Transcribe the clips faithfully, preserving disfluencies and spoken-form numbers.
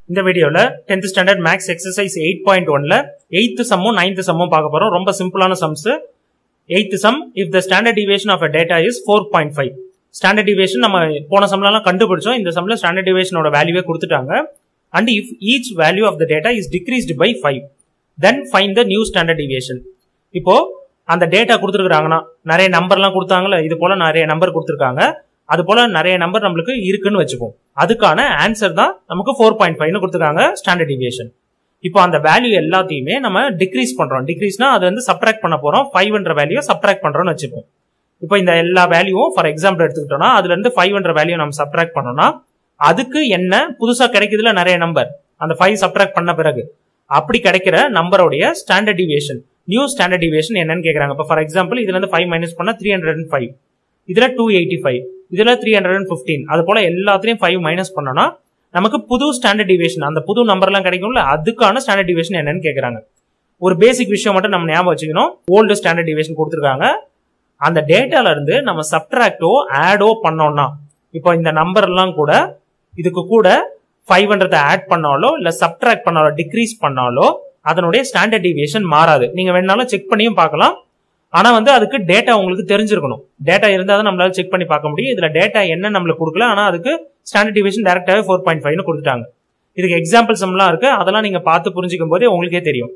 இந்த வீடியோல tenth standard max exercise eight point one ல eighth sum ninth sum பார்க்க போறோம். ரொம்ப சிம்பிளான sums. eighth sum, if the standard deviation of a data is four point five. Standard deviation நம்ம போன சம்லலாம் கண்டுபிடிச்சோம். இந்த சம்ல standard deviation ஓட வேல்யூவே கொடுத்துட்டாங்க. And if each value of the data is decreased by five, then find the new standard deviation. இப்போ அந்த data கொடுத்துருக்காங்கன்னா நிறைய நம்பர்லாம் கொடுத்தாங்கல்ல, இது போல நிறைய நம்பர் கொடுத்துருக்காங்க. அது போல நிறைய நம்பர் நம்மளுக்கு இருக்குன்னு வச்சுப்போம். அதுக்கான ஆன்சர் தான் நமக்கு ஃபோர் பாயிண்ட் ஃபைவ்னு கொடுத்துருக்காங்க ஸ்டாண்டர்ட் டிவியேஷன். இப்போ அந்த வேல்யூ எல்லாத்தையுமே நம்ம டிக்ரீஸ் பண்றோம். டிக்ரீஸ்னா அது வந்து சப்ட்ராக்ட் பண்ண போறோம். ஃபைவ்ன்ற வேல்யூ சப்ட்ராக்ட் பண்றோம்னு வச்சுப்போம். இப்போ இந்த எல்லா வேல்யூவும் ஃபார் எக்ஸாம்பிள் எடுத்துக்கிட்டோம்னா அதுல இருந்து ஃபைவ்ன்ற வேல்யூ நம்ம சப்ட்ராக்ட் பண்ணோம்னா அதுக்கு என்ன புதுசா கிடைக்குதுல நிறைய நம்பர், அந்த ஃபைவ் சப்ட்ராக்ட் பண்ண பிறகு அப்படி கிடைக்கிற நம்பருடைய standard deviation, new standard deviation என்னன்னு கேக்குறாங்க. இப்போ ஃபார் எக்ஸாம்பிள் இதுல இருந்து ஃபைவ் மைனஸ் பண்ணா த்ரீ ஹண்ட்ரட் அண்ட் ஃபைவ், இதுல டூ எயிட்டி ஃபைவ், இதுல த்ரீ ஹண்ட்ரட் அண்ட் பிப்டீன், அது போல எல்லாத்திலையும் ஃபைவ் மைனஸ் பண்ணோம்னா நமக்கு புது ஸ்டாண்டர்ட் டிவியேஷன், அந்த புது நம்பர் எல்லாம் கிடைக்கும்ல, அதுக்கான ஸ்டாண்டர்ட் டிவியேஷன் என்னன்னு கேக்குறாங்க. ஒரு பேசிக் விஷயம் மட்டும் நம்ம ஞாபகம் வச்சுக்கணும். ஓல்டு ஸ்டாண்டர்ட் டிவியேஷன் கொடுத்துருக்காங்க. அந்த டேட்டால இருந்து நம்ம சப்ட்ராக்டோ ஆடோ பண்ணோம்னா, இப்போ இந்த நம்பர் எல்லாம் கூட இதுக்கு கூட ஃபைவ் ஹண்ட்ரட் ஆட் பண்ணாலோ இல்ல சப்ட்ராக்ட் பண்ணாலோ டிக்ரீஸ் பண்ணாலோ அதனுடைய ஸ்டாண்டர்ட் டிவியேஷன் மாறாது. நீங்க வேணாலும் செக் பண்ணியும் பார்க்கலாம். ஆனா வந்து அதுக்கு டேட்டா உங்களுக்கு தெரிஞ்சிருக்கணும். டேட்டா இருந்தா தான் நம்மளால செக் பண்ணி பார்க்க முடியும். இதுல டேட்டா என்ன நம்மளுக்கு கொடுக்கல, ஆனா அதுக்கு ஸ்டாண்டர்ட் டிவியேஷன் டைரக்டாவே ஃபோர் பாயிண்ட் ஃபைவ்னு கொடுத்துட்டாங்க. இதுக்கு எக்ஸாம்பிள்ஸ் எல்லாம் இருக்கு, அதெல்லாம் நீங்க பார்த்து புரிஞ்சுக்கும் போதே உங்களுக்கே தெரியும்.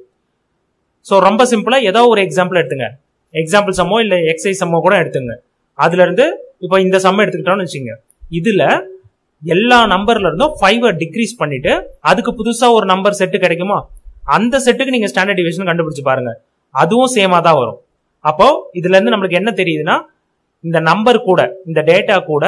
சோ ரொம்ப சிம்பிளா ஏதோ ஒரு எக்ஸாம்பிள் எடுத்துங்க. எக்ஸாம்பிள் சம்மோ இல்ல எக்ஸசைஸ் சம்மோ கூட எடுத்துங்க. அதுல இருந்து இப்போ இந்த சம் எடுத்துக்கிட்டோம்னு வச்சுங்க. இதுல எல்லா நம்பர்ல இருந்தும் ஃபைவ் டிக்ரீஸ் பண்ணிட்டு அதுக்கு புதுசா ஒரு நம்பர் செட்டு கிடைக்குமா, அந்த செட்டுக்கு நீங்க ஸ்டாண்டர்ட் டிவியேஷன் கண்டுபிடிச்சு பாருங்க. அதுவும் சேமா தான் வரும். அப்போ இதுல இருந்து நம்மளுக்கு என்ன தெரியுதுன்னா, இந்த நம்பர் கூட இந்த டேட்டா கூட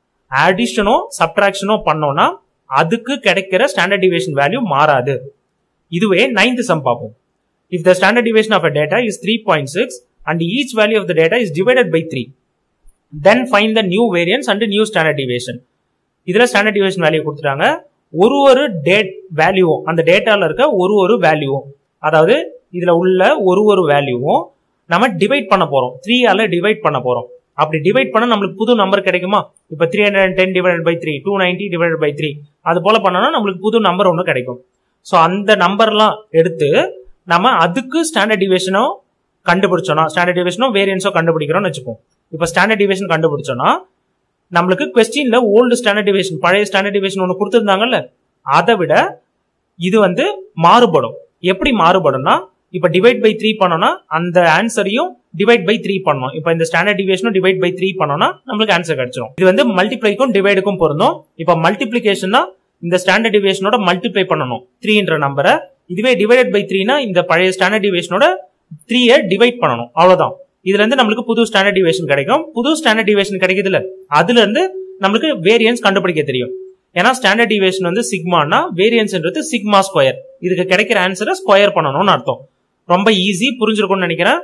அடிஷனோ சப்ட்ராக்ஷனோ பண்ணோம்னா அதுக்கு கிடைக்கிற ஸ்டாண்டர்ட் டிவியேஷன் வேல்யூ மாறாது. இதுவே நைன்த் சம் பார்ப்போம். If the standard deviation of a data is three point six and each value of the data is divided by three, then find the new variance and new standard deviation. இதுல standard deviation value கொடுத்துட்டாங்க. ஒரு ஒரு date வேல்யூவும் அந்த டேட்டால இருக்க ஒரு ஒரு வேல்யூவும், அதாவது இதுல உள்ள ஒரு ஒரு வேல்யூவும் நம்ம டிவைட் பண்ண போறோம். த்ரீ ஆல டிவைட் பண்ண போறோம். அப்படி டிவைட் பண்ணா நம்மளுக்கு புது நம்பர் கிடைக்குமா? இப்ப three hundred ten divide by three, two ninety divide by three, அது போல பண்ணோம்னா நம்மளுக்கு புது நம்பர் ஒன்று கிடைக்கும். ஸோ அந்த நம்பர்லாம் எடுத்து நம்ம அதுக்கு ஸ்டாண்டர்ட் டிவியேஷனோ கண்டுபிடிச்சோம்னா, ஸ்டாண்டர்ட் டிவியேஷனோ வேரியன்ஸோ கண்டுபிடிக்கிறோம்னு வச்சுப்போம். இப்போ ஸ்டாண்டர்ட் டிவியேஷன் கண்டுபிடிச்சோம்னா நம்மளுக்கு கொஸ்டின்ல ஓல்டு ஸ்டாண்டர்ட் டிவியேஷன், பழைய ஸ்டாண்டர்ட் டிவியேஷன் ஒன்று கொடுத்துருந்தாங்கல்ல, அதை விட இது வந்து மாறுபடும். எப்படி மாறுபடும்னா, இப்ப டிவைட் பை த்ரீ பண்ணோம்னா அந்த ஆன்சரையும் டிவைட் பை த்ரீ பண்ணணும். இப்ப இந்த ஸ்டாண்டர்ட் டிவியேஷனும் டிவைட் பை த்ரீ பண்ணோம்னா நம்மளுக்கு ஆன்சர் கிடைச்சிடும். இது வந்து மல்டிப்ளைக்கும் டிவைடுக்கும் பொருந்தும். இப்ப மல்டிப்ளிகேஷன் இந்த ஸ்டாண்டர்ட் டிவியேஷனோட மல்டிப்ளை பண்ணணும் த்ரீன்ற நம்பரை. இதுவே டிவைடட் பை த்ரீனா இந்த பழைய ஸ்டாண்டர்ட் டிவியேஷனோட த்ரீயை டிவைட் பண்ணணும். அவ்வளவுதான். இதுல இருந்து நம்மளுக்கு புது ஸ்டாண்டர்ட் டிவியேஷன் கிடைக்கும். புது ஸ்டாண்டர்ட் டிவியேஷன் கிடைக்குதுல, அதுல இருந்து நம்மளுக்கு வேரியன்ஸ் கண்டுபிடிக்க தெரியும். ஏன்னா ஸ்டாண்டர்ட் டிவியேஷன் வந்து சிக்மானா, வேரியன்ஸ்ன்றது சிக்மா ஸ்கொயர். இதுக்கு கிடைக்கிற ஆன்சரை ஸ்கொயர் பண்ணணும்னு அர்த்தம். ரொம்ப ஈஸி, புரிஞ்சிருக்கும்னு நினைக்கிறேன்.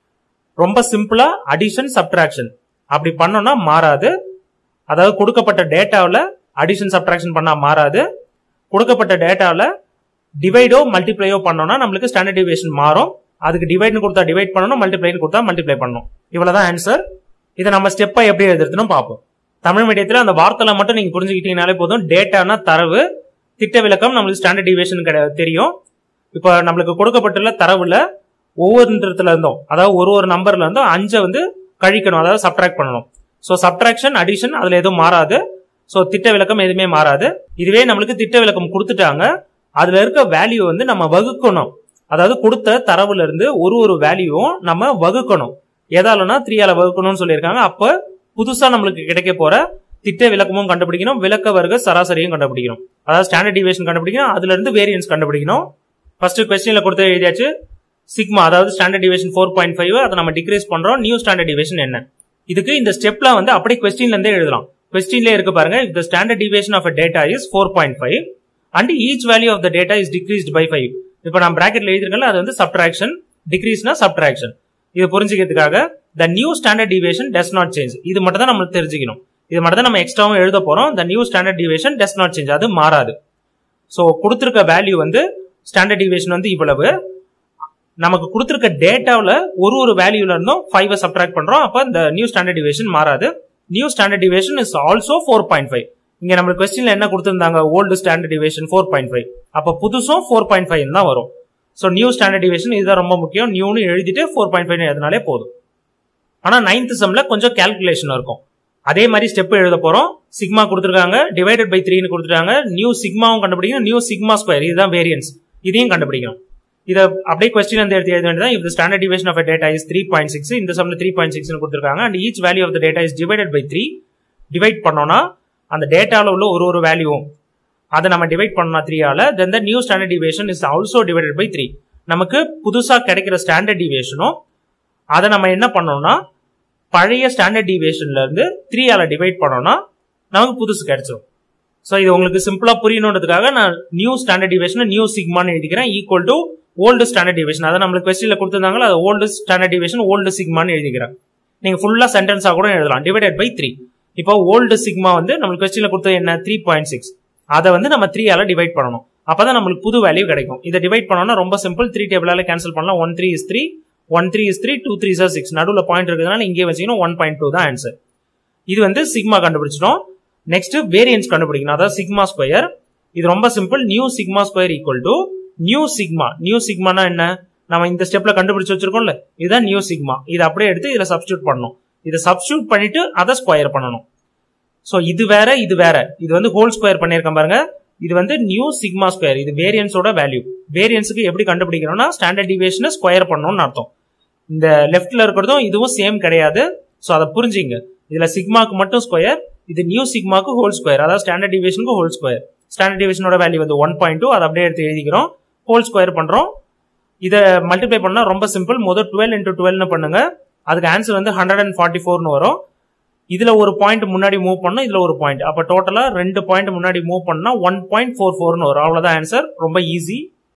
ரொம்ப சிம்பிளா அடிஷன் சப்ட்ராக்ஷன் அப்படி பண்ணோம்னா மாறாது. அதாவது கொடுக்கப்பட்ட டேட்டாவில் அடிஷன் சப்ட்ராக்ஷன் பண்ணா மாறாது. கொடுக்கப்பட்ட டேட்டாவில் டிவைடோ மல்டிப்ளையோ பண்ணோம்னா நம்மளுக்கு ஸ்டாண்டர்ட் டிவியேஷன் மாறும். அதுக்கு டிவைட்னு கொடுத்தா டிவைட் பண்ணணும், மல்டிப்ளைன்னு கொடுத்தா மல்டிப்ளை பண்ணணும். இவ்வளவுதான் ஆன்சர். இதை நம்ம ஸ்டெப்பா எப்படி எழுதுறதுன்னு பார்ப்போம். தமிழ் மீடியத்துல அந்த வார்த்தையில மட்டும் நீங்க புரிஞ்சுக்கிட்டீங்கனாலே போதும். டேட்டானா தரவு, திட்ட விளக்கம் நம்மளுக்கு ஸ்டாண்டர்ட் டிவியேஷன் தெரியும். இப்ப நம்மளுக்கு கொடுக்கப்பட்டுள்ள தரவுல ஒவ்வொருன்றதுல இருந்தும், அதாவது ஒரு ஒரு நம்பர்ல இருந்தும் அஞ்சை வந்து கழிக்கணும், அதாவது சப்ட்ராக்ட் பண்ணணும். சோ சப்ட்ராக்ஷன் அடிஷன் அதுல எதுவும் மாறாது. சோ திட்ட விளக்கம் எதுவுமே மாறாது. இதுவே நம்மளுக்கு திட்ட விளக்கம் கொடுத்துட்டாங்க, அதுல இருக்க வேல்யூ வந்து நம்ம வகுக்கணும். அதாவது கொடுத்த தரவுல இருந்து ஒரு ஒரு வேல்யூவும் நம்ம வகுக்கணும். எதாலனா த்ரீயால வகுக்கணும்னு சொல்லியிருக்காங்க. அப்ப புதுசா நம்மளுக்கு கிடைக்க போற திட்ட விளக்கமும் கண்டுபிடிக்கணும், விளக்க வர்க்க சராசரியும் கண்டுபிடிக்கணும். அதாவது ஸ்டாண்டர்ட் டிவியேஷன் கண்டுபிடிக்கணும், அதுல இருந்து வேரியன்ஸ் கண்டுபிடிக்கணும். ஃபர்ஸ்ட் கொஸ்டின்ல கொடுத்து எழுதியாச்சு சிக்மா, அதாவது standard deviation four point five, அதை நம்ம டிக்ரீஸ் பண்றோம். நியூ ஸ்டாண்டர்ட் டிவியேஷன் என்ன? இதுக்கு இந்த ஸ்டெப்ல வந்து அப்படியே கொஸ்டின்ல இருந்தே எழுதலாம். கொஸ்டின்ல இருக்கு பாருங்க, if the standard deviation of a data is four point five and each value of the data is decreased by five. இப்போ நான் பிராக்கெட்ல எழுதிருக்கேன்ல, அது வந்து சப்ட்ராக்ஷன், டிக்ரீஸ்னா சப்ட்ராக்ஷன். இது புரிஞ்சுக்கிறதுக்காக the new standard deviation does not change, இது மட்டும் தான் நம்ம தெரிஞ்சுக்கணும். இது மட்டும் தான் நம்ம எக்ஸ்ட்ராவும் எழுத போறோம். the new standard deviation does not change, அது மாறாது. சோ கொடுத்திருக்க வேல்யூ வந்து ஸ்டாண்டர்ட் டிவியேஷன் வந்து இவ்வளவு. நமக்கு கொடுத்திருக்க டேட்டாவில் ஒரு ஒரு வேல்யூல இருந்தும் ஃபைவ் சப்ட்ராக்ட் பண்றோம். அப்ப இந்த நியூ ஸ்டாண்டர்ட் டிவியேஷன் மாறாது. New standard deviation is also four point five. இங்க நம்ம क्वेश्चनல என்ன கொடுத்திருந்தாங்க old standard deviation four point five அப்ப புதுசும் four point five தான் வரும் சோ நியூ ஸ்டாண்டர்ட் டிவியேஷன் இதுதான் ரொம்ப முக்கியம் நியூன்னு எழுதிட்டு four point five னு எழுதினாலே போதும் ஆனா ninth சம்ல கொஞ்சம் கால்குலேஷன் இருக்கும் அதே மாதிரி ஸ்டெப் எழுத போறோம் சிக்மா கொடுத்திருக்காங்க டிவைடட் பை three னு கொடுத்துட்டாங்க நியூ சிக்மாவும் கண்டுபிடிக்கணும் நியூ சிக்மா ஸ்கொயர் இதுதான் வேரியன்ஸ் இதையும் கண்டுபிடிக்கணும் இத அப்படியே क्वेश्चन வந்து எடுத்து எழுத வேண்டியது if the standard deviation of a data is three point six இந்த சம்ல three point six னு கொடுத்திருக்காங்க and each value of the data is divided by three divide பண்ணோம்னா அந்த டேட்டால உள்ள ஒரு ஒரு வேல்யூவும் அத நம்ம டிவைட் பண்ணா three ஆல then the new standard deviation is also divided by three நமக்கு புதுசா கிடைக்கிற ஸ்டாண்டர்ட் டிவியேஷனும் அத நம்ம என்ன பண்ணனும்னா பழைய ஸ்டாண்டர்ட் டிவியேஷன்ல இருந்து three ஆல டிவைட் பண்ணோம்னா நமக்கு புதுசு கிடைச்சிரும் சோ இது உங்களுக்கு சிம்பிளா புரியணும்ன்றதுக்காக நான் நியூ ஸ்டாண்டர்ட் டிவியேஷன் நியூ சிக்மான்னு எழுதிக்கிறேன் equal to old standard deviation அத நமக்கு क्वेश्चनல கொடுத்திருந்தாங்களா அது ஓல்ட் ஸ்டாண்டர்ட் டிவியேஷன் ஓல்ட் சிக்மான்னு எழுதிக்கிறேன் நீங்க ஃபுல்லா சென்டென்ஸா கூட எழுதலாம் டிவைடட் பை three இப்போ ஓல்ட் சிக்மா வந்து நமக்கு क्वेश्चनல கொடுத்தது என்ன three point six அத வந்து நம்ம three ஆல டிவைட் பண்ணனும் அப்பதான் நமக்கு புது வேல்யூ கிடைக்கும் இத டிவைட் பண்ணனும்னா ரொம்ப சிம்பிள் three டேபிளால கேன்சல் பண்ணலாம் one three is three one three is three two three is six நடுவுல பாயிண்ட் இருக்குதுனால இங்கே வச்சீங்கன்னா one point two தான் ஆன்சர் இது வந்து சிக்மா கண்டுபிடிச்சிட்டோம் நெக்ஸ்ட் வேரியன்ஸ் கண்டுபிடிக்கணும் அதாவது சிக்மா ஸ்கொயர் இது ரொம்ப simple new sigma square equal to new sigma new சிக்மானா என்ன நம்ம இந்த ஸ்டெப்ல கண்டுபிடிச்சு வச்சிருக்கோம்ல இதுதான் நியூ சிக்மா இத அப்படியே எடுத்து இதுல சப்ஸ்டிட்யூட் பண்ணனும் இத சப்ஸ்டிட்யூட் பண்ணிட்டு அத ஸ்கொயர் பண்ணனும் சோ இது வேற இது வேற இது வந்து ஹோல் ஸ்கொயர் பண்ணிருக்கேன் பாருங்க இது வந்து நியூ சிக்மா ஸ்கொயர் இது வேரியன்ஸோட வேல்யூ வேரியன்ஸ்க்கு எப்படி கண்டுபிடிக்கணும்னா ஸ்டாண்டர்ட் டிவியேஷனை ஸ்கொயர் பண்ணனும்னு அர்த்தம் இந்த லெஃப்ட்ல இருக்கிறதும் இதுவும் சேம் கிடையாது சோ அத புரிஞ்சிங்க இதுல சிக்மாக்கு மட்டும் ஸ்கொயர் இது நியூ சிக்மாக்கு ஹோல் ஸ்கொயர் அதாவது ஸ்டாண்டர்ட் டிவியேஷனுக்கு ஹோல் ஸ்கொயர் ஸ்டாண்டர்ட் டிவியேஷனோட வேல்யூ வந்து one point two அத அப்படியே எடுத்து எழுதிக்கிறோம் ஹோல் ஸ்கொயர் பண்றோம் இத மல்டிப்ளை பண்ணா ரொம்ப சிம்பிள் முதல்ல twelve into twelve னு பண்ணுங்க அதுக்கு ஆன்சர் வந்து one forty-four னு வரும் இதுல ஒரு பாயிண்ட் முன்னாடி மூவ் பண்ணனும் இதுல ஒரு பாயிண்ட் அப்ப டோட்டலா ரெண்டு பாயிண்ட் முன்னாடி மூவ் பண்ணா one point four four னு வரும் அவ்வளவுதான் ஆன்சர் ரொம்ப ஈஸி